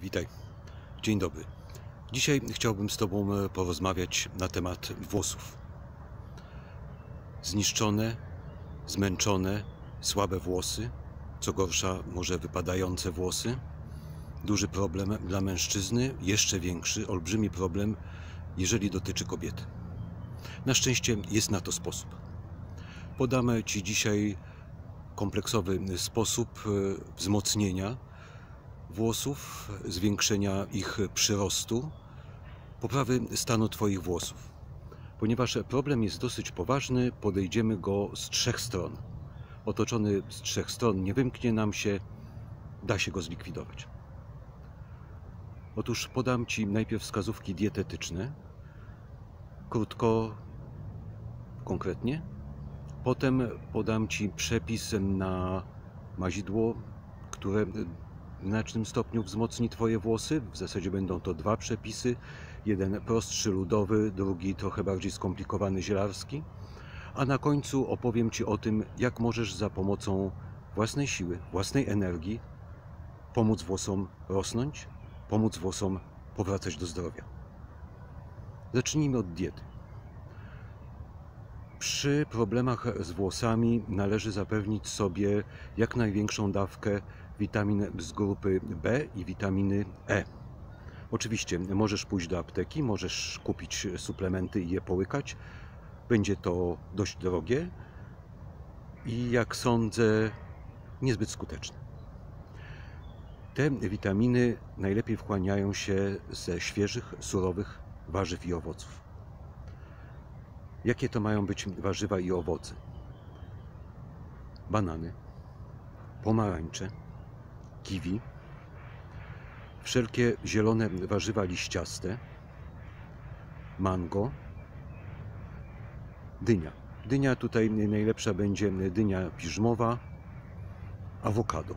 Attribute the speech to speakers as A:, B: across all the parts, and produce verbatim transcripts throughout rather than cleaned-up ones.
A: Witaj. Dzień dobry. Dzisiaj chciałbym z Tobą porozmawiać na temat włosów. Zniszczone, zmęczone, słabe włosy, co gorsza może wypadające włosy. Duży problem dla mężczyzny, jeszcze większy, olbrzymi problem, jeżeli dotyczy kobiety. Na szczęście jest na to sposób. Podamy Ci dzisiaj kompleksowy sposób wzmocnienia włosów, zwiększenia ich przyrostu, poprawy stanu Twoich włosów. Ponieważ problem jest dosyć poważny, podejdziemy go z trzech stron. Otoczony z trzech stron, nie wymknie nam się, da się go zlikwidować. Otóż podam Ci najpierw wskazówki dietetyczne, krótko, konkretnie. Potem podam Ci przepis na mazidło, które w znacznym stopniu wzmocni Twoje włosy. W zasadzie będą to dwa przepisy. Jeden prostszy, ludowy, drugi trochę bardziej skomplikowany, zielarski. A na końcu opowiem Ci o tym, jak możesz za pomocą własnej siły, własnej energii pomóc włosom rosnąć, pomóc włosom powracać do zdrowia. Zacznijmy od diety. Przy problemach z włosami należy zapewnić sobie jak największą dawkę witamin z grupy B i witaminy E. Oczywiście możesz pójść do apteki, możesz kupić suplementy i je połykać. Będzie to dość drogie i, jak sądzę, niezbyt skuteczne. Te witaminy najlepiej wchłaniają się ze świeżych, surowych warzyw i owoców. Jakie to mają być warzywa i owoce? Banany, pomarańcze, kiwi, wszelkie zielone warzywa liściaste, mango, dynia. Dynia tutaj najlepsza będzie dynia piżmowa, awokado.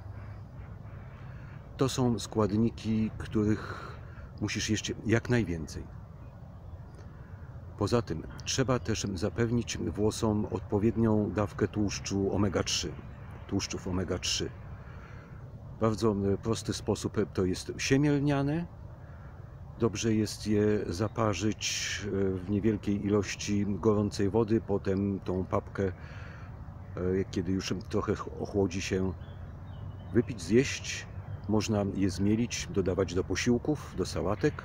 A: To są składniki, których musisz jeść jak najwięcej. Poza tym trzeba też zapewnić włosom odpowiednią dawkę tłuszczu omega trzy, tłuszczów omega trzy. Bardzo prosty sposób to jest siemię lniane. Dobrze jest je zaparzyć w niewielkiej ilości gorącej wody, potem tą papkę, kiedy już trochę ochłodzi się, wypić, zjeść. Można je zmielić, dodawać do posiłków, do sałatek.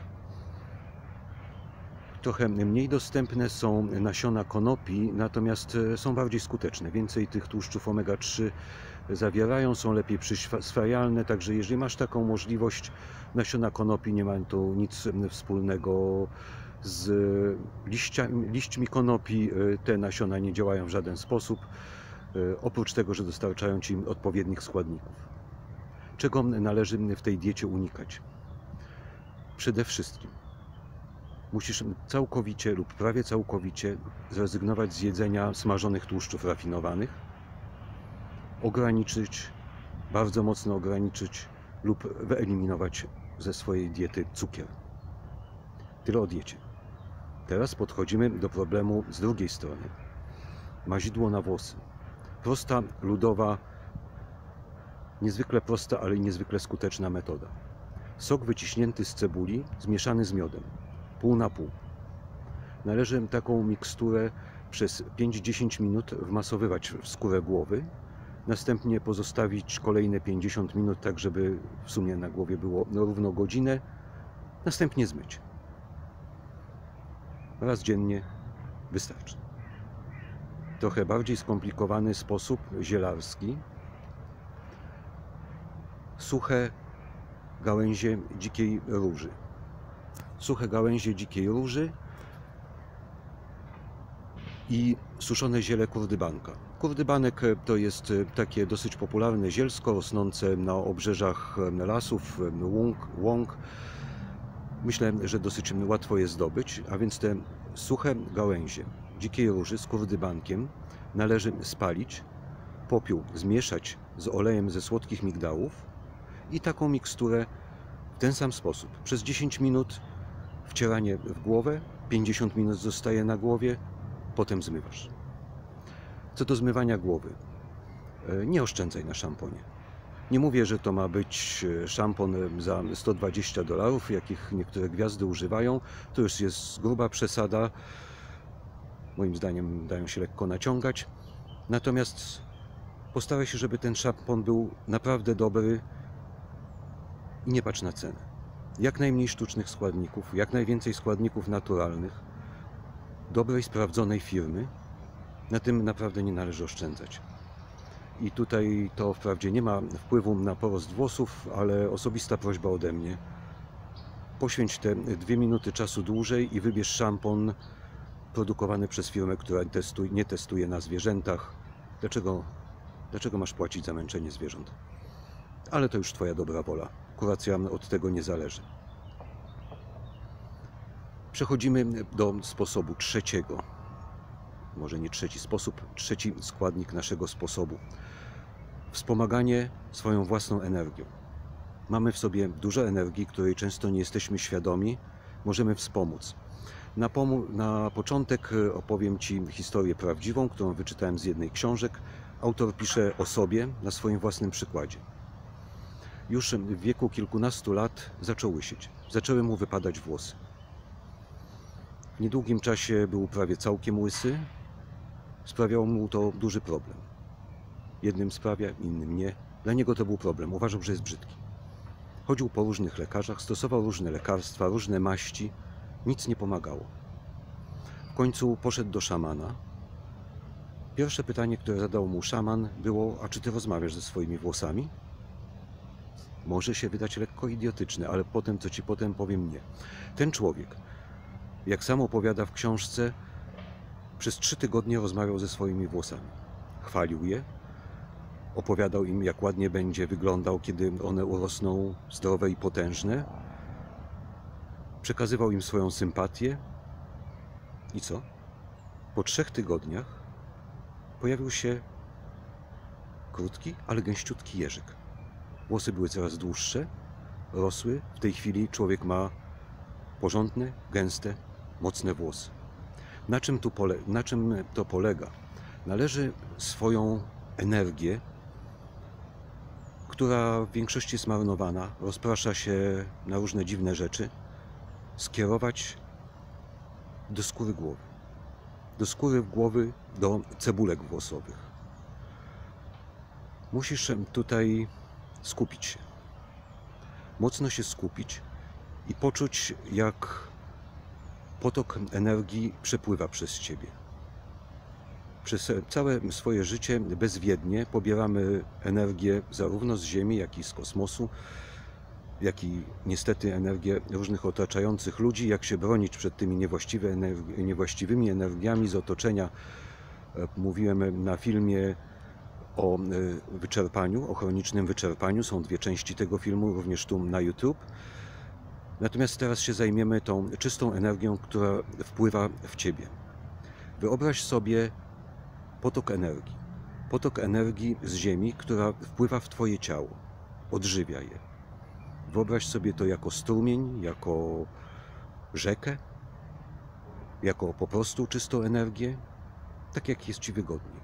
A: Trochę mniej dostępne są nasiona konopi, natomiast są bardziej skuteczne. Więcej tych tłuszczów omega trzy zawierają, są lepiej przyswajalne, także jeżeli masz taką możliwość, nasiona konopi nie mają tu nic wspólnego z liśćmi, liśćmi konopi. Te nasiona nie działają w żaden sposób, oprócz tego, że dostarczają Ci odpowiednich składników. Czego należy w tej diecie unikać? Przede wszystkim musisz całkowicie lub prawie całkowicie zrezygnować z jedzenia smażonych tłuszczów rafinowanych, ograniczyć, bardzo mocno ograniczyć lub wyeliminować ze swojej diety cukier. Tyle o diecie. Teraz podchodzimy do problemu z drugiej strony. Mazidło na włosy. Prosta, ludowa, niezwykle prosta, ale i niezwykle skuteczna metoda. Sok wyciśnięty z cebuli zmieszany z miodem. Pół na pół. Należy taką miksturę przez pięć do dziesięciu minut wmasowywać w skórę głowy, następnie pozostawić kolejne pięćdziesiąt minut, tak żeby w sumie na głowie było równo godzinę, następnie zmyć. Raz dziennie wystarczy. Trochę bardziej skomplikowany sposób zielarski. Suche gałęzie dzikiej róży. Suche gałęzie dzikiej róży i suszone ziele kurdybanka. Kurdybanek to jest takie dosyć popularne zielsko rosnące na obrzeżach lasów, łąk, łąk. Myślę, że dosyć łatwo je zdobyć, a więc te suche gałęzie dzikiej róży z kurdybankiem należy spalić, popiół zmieszać z olejem ze słodkich migdałów i taką miksturę w ten sam sposób przez dziesięć minut wcieranie w głowę, pięćdziesiąt minut zostaje na głowie, potem zmywasz. Co do zmywania głowy, nie oszczędzaj na szamponie. Nie mówię, że to ma być szampon za sto dwadzieścia dolarów, jakich niektóre gwiazdy używają. To już jest gruba przesada. Moim zdaniem dają się lekko naciągać. Natomiast postaraj się, żeby ten szampon był naprawdę dobry i nie patrz na cenę. Jak najmniej sztucznych składników, jak najwięcej składników naturalnych, dobrej, sprawdzonej firmy. Na tym naprawdę nie należy oszczędzać. I tutaj to wprawdzie nie ma wpływu na porost włosów, ale osobista prośba ode mnie. Poświęć te dwie minuty czasu dłużej i wybierz szampon produkowany przez firmę, która testuje, nie testuje na zwierzętach. Dlaczego, dlaczego masz płacić za męczenie zwierząt? Ale to już Twoja dobra wola. Kuracja od tego nie zależy. Przechodzimy do sposobu trzeciego. Może nie trzeci sposób, trzeci składnik naszego sposobu. Wspomaganie swoją własną energią. Mamy w sobie dużo energii, której często nie jesteśmy świadomi. Możemy wspomóc. Na, na początek opowiem Ci historię prawdziwą, którą wyczytałem z jednej książek. Autor pisze o sobie na swoim własnym przykładzie. Już w wieku kilkunastu lat zaczął łysieć. Zaczęły mu wypadać włosy. W niedługim czasie był prawie całkiem łysy. Sprawiało mu to duży problem. Jednym sprawia, innym nie. Dla niego to był problem. Uważał, że jest brzydki. Chodził po różnych lekarzach, stosował różne lekarstwa, różne maści. Nic nie pomagało. W końcu poszedł do szamana. Pierwsze pytanie, które zadał mu szaman, było: a czy ty rozmawiasz ze swoimi włosami? Może się wydać lekko idiotyczne, ale potem, co ci potem powiem, nie. Ten człowiek, jak sam opowiada w książce, przez trzy tygodnie rozmawiał ze swoimi włosami. Chwalił je, opowiadał im, jak ładnie będzie wyglądał, kiedy one urosną zdrowe i potężne. Przekazywał im swoją sympatię. I co? Po trzech tygodniach pojawił się krótki, ale gęściutki jeżyk. Włosy były coraz dłuższe, rosły. W tej chwili człowiek ma porządne, gęste, mocne włosy. Na czym, tu pole na czym to polega? Należy swoją energię, która w większości jest marnowana, rozprasza się na różne dziwne rzeczy, skierować do skóry głowy. Do skóry głowy, do cebulek włosowych. Musisz tutaj skupić się. Mocno się skupić i poczuć, jak potok energii przepływa przez Ciebie. Przez całe swoje życie bezwiednie pobieramy energię zarówno z Ziemi, jak i z kosmosu, jak i niestety energię różnych otaczających ludzi. Jak się bronić przed tymi niewłaściwe energi niewłaściwymi energiami z otoczenia. Mówiłem na filmie o wyczerpaniu, o chronicznym wyczerpaniu. Są dwie części tego filmu, również tu na YouTube. Natomiast teraz się zajmiemy tą czystą energią, która wpływa w Ciebie. Wyobraź sobie potok energii. Potok energii z Ziemi, która wpływa w Twoje ciało. Odżywia je. Wyobraź sobie to jako strumień, jako rzekę, jako po prostu czystą energię, tak jak jest Ci wygodnie.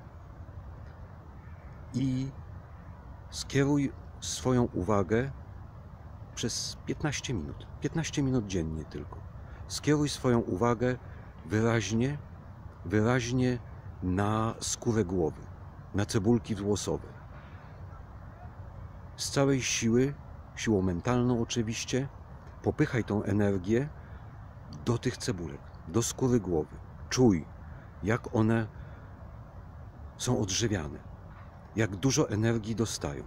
A: I skieruj swoją uwagę przez piętnaście minut, piętnaście minut dziennie tylko. Skieruj swoją uwagę wyraźnie, wyraźnie na skórę głowy, na cebulki włosowe. Z całej siły, siłą mentalną oczywiście, popychaj tą energię do tych cebulek, do skóry głowy. Czuj, jak one są odżywiane, jak dużo energii dostają,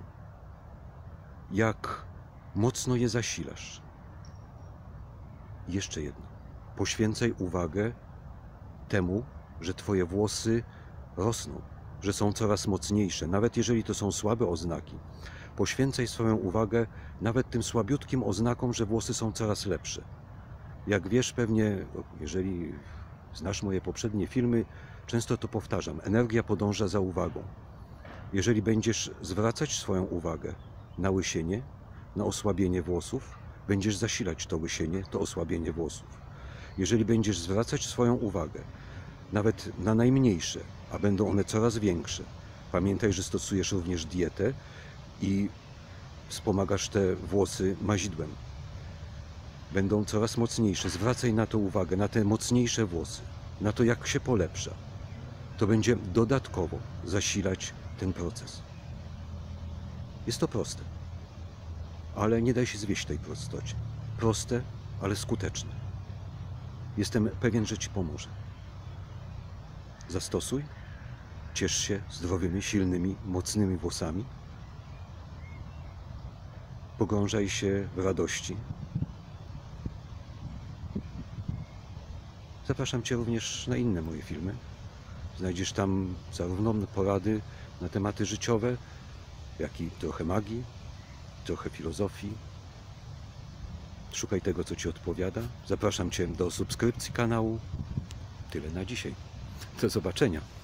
A: jak mocno je zasilasz. I jeszcze jedno. Poświęcaj uwagę temu, że Twoje włosy rosną, że są coraz mocniejsze, nawet jeżeli to są słabe oznaki. Poświęcaj swoją uwagę nawet tym słabiutkim oznakom, że włosy są coraz lepsze. Jak wiesz pewnie, jeżeli znasz moje poprzednie filmy, często to powtarzam. Energia podąża za uwagą. Jeżeli będziesz zwracać swoją uwagę na łysienie, na osłabienie włosów, będziesz zasilać to łysienie, to osłabienie włosów. Jeżeli będziesz zwracać swoją uwagę nawet na najmniejsze, a będą one coraz większe, pamiętaj, że stosujesz również dietę i wspomagasz te włosy mazidłem. Będą coraz mocniejsze. Zwracaj na to uwagę, na te mocniejsze włosy, na to, jak się polepsza. To będzie dodatkowo zasilać ten proces. Jest to proste, ale nie daj się zwieść tej prostocie. Proste, ale skuteczne. Jestem pewien, że Ci pomoże. Zastosuj, ciesz się zdrowymi, silnymi, mocnymi włosami. Pogrążaj się w radości. Zapraszam Cię również na inne moje filmy. Znajdziesz tam zarówno porady na tematy życiowe, jak i trochę magii, trochę filozofii. Szukaj tego, co Ci odpowiada. Zapraszam Cię do subskrypcji kanału. Tyle na dzisiaj. Do zobaczenia.